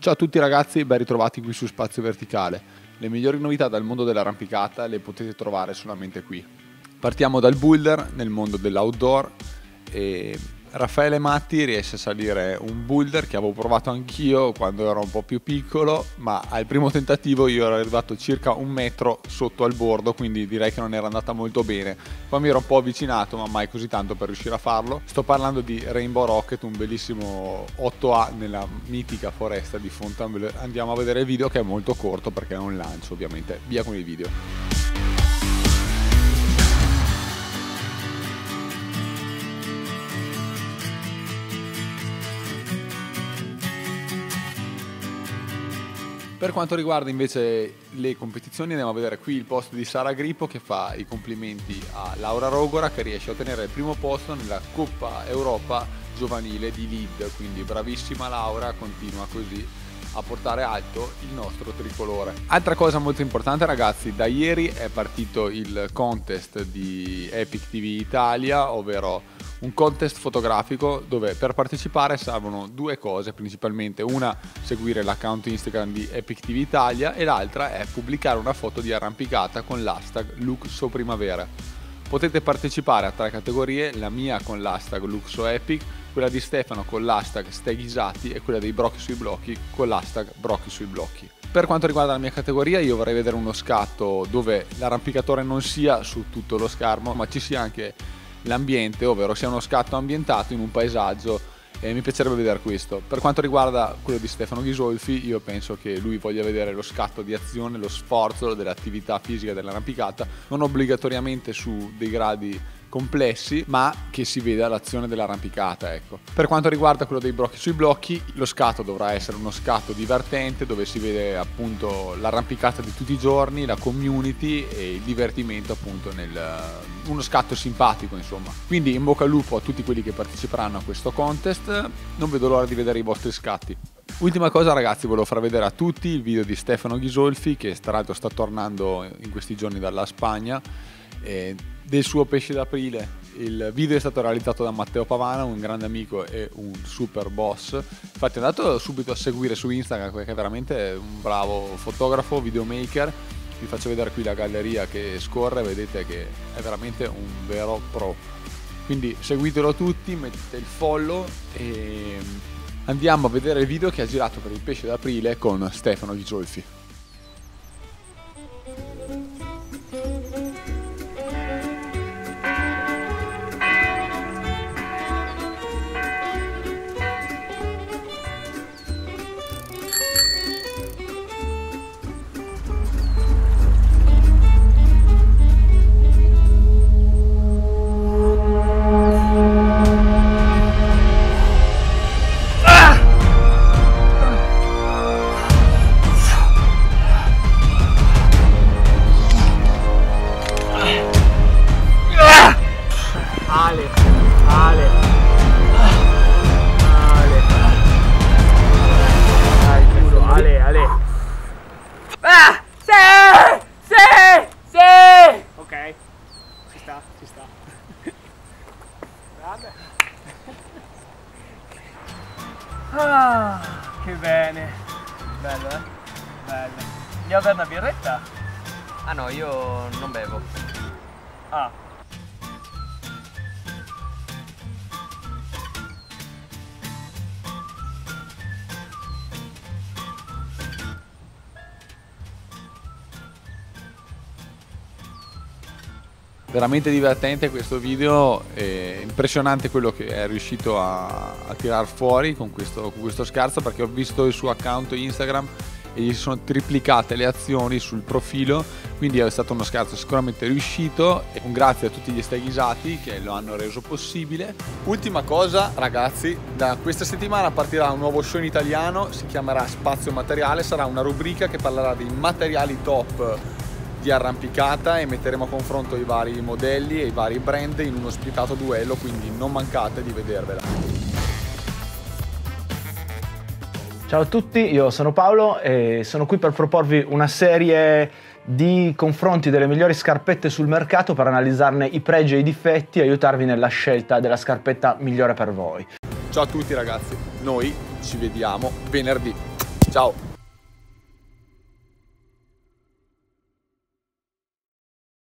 Ciao a tutti ragazzi, ben ritrovati qui su Spazio Verticale. Le migliori novità dal mondo dell'arrampicata le potete trovare solamente qui. Partiamo dal boulder nel mondo dell'outdoor e Raffaele Matti riesce a salire un boulder che avevo provato anch'io quando ero un po' più piccolo, ma al primo tentativo io ero arrivato circa 1 metro sotto al bordo, quindi direi che non era andata molto bene. Poi mi ero un po' avvicinato, ma mai così tanto per riuscire a farlo. Sto parlando di Rainbow Rocket, un bellissimo 8A nella mitica foresta di Fontainebleau. Andiamo a vedere il video, che è molto corto perché è un lancio, ovviamente. Via con il video. Per quanto riguarda invece le competizioni, andiamo a vedere qui il post di Sara Grippo, che fa i complimenti a Laura Rogora, che riesce a ottenere il primo posto nella Coppa Europa giovanile di lead. Quindi bravissima Laura, continua così a portare alto il nostro tricolore. Altra cosa molto importante ragazzi, da ieri è partito il contest di Epic TV Italia, ovvero un contest fotografico dove per partecipare servono 2 cose principalmente: una, seguire l'account Instagram di Epic TV Italia, e l'altra è pubblicare una foto di arrampicata con l'hashtag LuxoPrimavera. Potete partecipare a 3 categorie: la mia con l'hashtag LuxoEpic, quella di Stefano con l'hashtag Steghisati e quella dei Brocchi sui blocchi con l'hashtag Brocchi sui blocchi. Per quanto riguarda la mia categoria, io vorrei vedere uno scatto dove l'arrampicatore non sia su tutto lo schermo, ma ci sia anche l'ambiente, ovvero sia uno scatto ambientato in un paesaggio, e mi piacerebbe vedere questo. Per quanto riguarda quello di Stefano Ghisolfi, io penso che lui voglia vedere lo scatto di azione, lo sforzo dell'attività fisica dell'arrampicata, non obbligatoriamente su dei gradi complessi, ma che si veda l'azione dell'arrampicata, ecco. Per quanto riguarda quello dei brocchi sui blocchi, lo scatto dovrà essere uno scatto divertente dove si vede appunto l'arrampicata di tutti i giorni, la community e il divertimento appunto uno scatto simpatico, insomma. Quindi in bocca al lupo a tutti quelli che parteciperanno a questo contest, non vedo l'ora di vedere i vostri scatti. Ultima cosa ragazzi, volevo far vedere a tutti il video di Stefano Ghisolfi, che tra l'altro sta tornando in questi giorni dalla Spagna, del suo pesce d'aprile. Il video è stato realizzato da Matteo Pavana, un grande amico e un super boss. Infatti andato subito a seguire su Instagram perché è veramente un bravo fotografo, videomaker. Vi faccio vedere qui la galleria che scorre, vedete che è veramente un vero pro. Quindi seguitelo tutti, mettete il follow e andiamo a vedere il video che ha girato per il pesce d'aprile con Stefano Ghisolfi. Ci sta. Grande. Che bene. Bello, eh? Bello. Andiamo a bere una birretta? Ah no, io non bevo. Ah. Veramente divertente questo video, è impressionante quello che è riuscito a tirar fuori con questo scherzo, perché ho visto il suo account Instagram e gli sono triplicate le azioni sul profilo, quindi è stato uno scherzo sicuramente riuscito, e un grazie a tutti gli Steghisati che lo hanno reso possibile. Ultima cosa ragazzi, da questa settimana partirà un nuovo show in italiano, si chiamerà Spazio Materiale, sarà una rubrica che parlerà dei materiali top di arrampicata e metteremo a confronto i vari modelli e i vari brand in uno spietato duello, quindi non mancate di vedervela. Ciao a tutti, io sono Paolo e sono qui per proporvi una serie di confronti delle migliori scarpette sul mercato per analizzarne i pregi e i difetti e aiutarvi nella scelta della scarpetta migliore per voi. Ciao a tutti ragazzi, noi ci vediamo venerdì. Ciao.